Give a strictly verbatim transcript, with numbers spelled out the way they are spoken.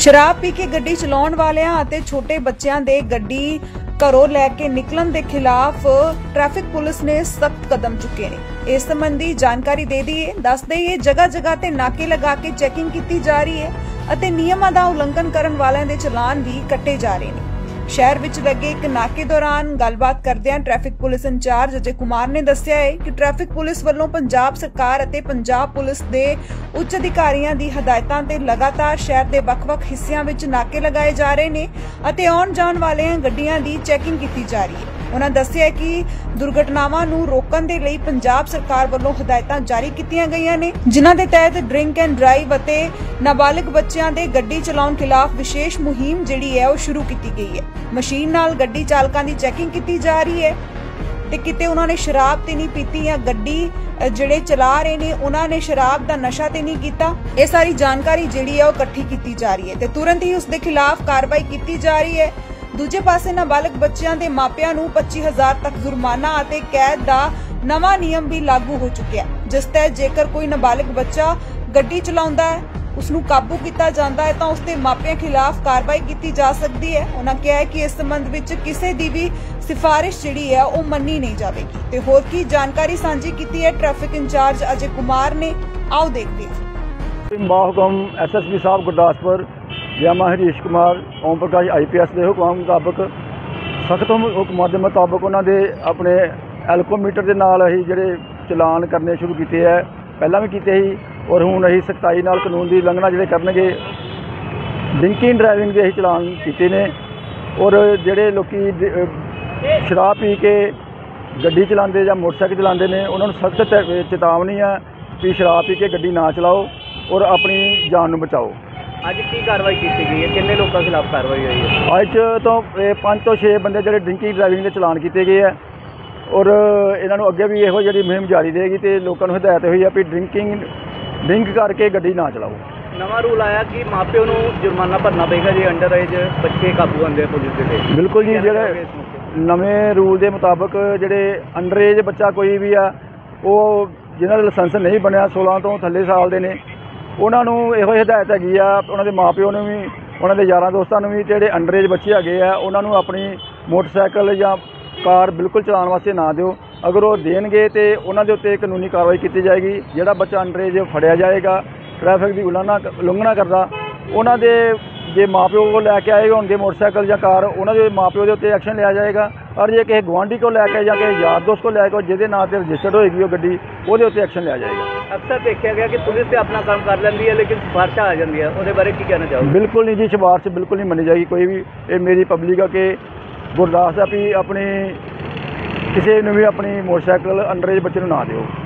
शराब पी के गड्डी चलाउण वालियां अते छोटे बच्चों के गड्डी घरों लैके निकलन के खिलाफ ट्रैफिक पुलिस ने सख्त कदम चुके ने। इस संबंधी जानकारी दे दी है। दस दईए जगह जगह ते नाके लगा के चैकिंग की जा रही है अते नियमां दा उल्लंघन करन वालियां दे चलान भी कट्टे जा रहे हैं। शहर विच लगे एक नाके दौरान गलबात करदियां traffic police incharge Ajay Kumar ने दस्सिया है कि ट्रैफिक पुलिस वालों पंजाब सरकार अते पंजाब पुलिस दे उच्च अधिकारियों की हदायतां ते लगातार शहर के वख-वख हिस्सियां विच नाके लगाए जा रहे हैं अते आउण जाण वालियां गड्डियां दी चैकिंग की जा रही है। उन्होंने दस्सिया कि दुर्घटनावां नूं रोकण दे लई पंजाब सरकार वालों हदायतां जारी कीतियां गईयां ने, जिन्हां दे तहत ड्रिंक एंड ड्राइव अते नाबालिग बच्चों के गड्डी चलाउण खिलाफ विशेष मुहिम जिहड़ी है वो शुरू की गई है। मशीन नाल गड्डी चालकां दी चैकिंग की जा रही है ते किते उन्होंने शराब ते नहीं पीती या गड्डी जिहड़े चला रहे ने उन्होंने शराब दा नशा ते नहीं कीता। ये सारी जानकारी जिहड़ी है वो इकट्ठी की जा रही है ते तुरंत ही उसके खिलाफ कार्रवाई की जा रही है। दूजे पासे नाबालिग बच्चों के मापियां नूं पच्ची हजार तक जुर्माना अते कैद का नवा नियम भी लागू हो चुका है, जिस तहत जेकर कोई नाबालिग बच्चा गड्डी चलाउंदा है उसनूं काबू किया जाता है तो उसके मापियां खिलाफ कार्रवाई की जा सकती है। उन्होंने कहा है कि इस संबंध में किसी की भी सिफारिश जिहड़ी है वो मन्नी नहीं जाएगी। तो होर की जानकारी सांझी की है ट्रैफिक इंचार्ज अजय कुमार ने, आओ देखते हैं। माहकम एस एस पी साहब गुरदासपुर यामा Harish Kumar Om Prakash I P S के हुक्म मुताबक सख्त हुक्मां के मुताबक उन्होंने अपने एल्कोमीटर के नाल असीं जिहड़े चलान करने शुरू किए है, पहला भी किए ही और हुण असीं सख्ताई नाल कानून की उलंघना जिहड़े करनगे ड्रिंकिंग ड्राइविंग के असीं चलान किए ने। और जिहड़े लोकी शराब पी के गड्डी चलाते या मोटरसाइकिल चलाते हैं उन्होंने सख्त चेतावनी है कि शराब पी के गड्डी ना चलाओ और अपनी जान नूं बचाओ। अज की कार्रवाई की गई है, कितने लोगों के खिलाफ कार्रवाई हुई है? अज तो पाँच तो छे बंदे जो ड्रिंकिंग ड्राइविंग के चलान किए गए हैं और इन्हों अगे भी यहो जी मुहिम जारी रहेगी तो लोगों को हिदायत हुई है भी ड्रिंकिंग ड्रिंक करके गड्डी ना चलाओ। नवा रूल आया कि माँ प्यो को जुर्माना भरना पेगा जी अंडर एज बच्चे काबू आते पुलिस के। बिल्कुल जी, जो नवे रूल के मुताबक जोड़े अंडर एज बच्चा कोई भी आ वो जिन्होंने लाइसेंस नहीं बनया सोलह तो थले साल के ने उन्होंने यो हिदायत हैगी आ उन्होंने माँ प्यो ने भी उन्होंने यार दोस्तों भी जोड़े अंडर एज बच्चे है उन्होंने अपनी मोटरसाइकिल या कार बिल्कुल चलाने वास्ते ना दिओ। अगर वो देंगे तो उन्होंने उत्ते कानूनी कार्रवाई की जाएगी। जोड़ा बच्चा अंडर एज फड़िया जाएगा ट्रैफिक की उल्लंघना उल्लंघना करता उन्होंने जे माँ प्यो को लैके आएगा होंगे मोटरसाइकिल या कार उन्होंने माँ प्यो के उत्ते एक्शन लिया जाएगा। और जे किसी गुआढ़ी को लैके या किसी यार दोस्त को लैके जिहदे नाम से रजिस्टर्ड होएगी वो गड्डी वो उत्ते एक्शन लिया जाएगा। अक्सर देखा गया कि पुलिस तो अपना काम कर लेंदी है लेकिन सिफारिशा आ जाती है, उसके बारे की कहना चाहोगे? बिल्कुल नहीं जी, सिफारिश बिल्कुल नहीं मनी जाएगी कोई भी। ये मेरी पब्लिक है कि गुरदास है भी अपनी किसी ने भी अपनी मोटरसाइकिल अंडर एज बच्चे ना दिओ।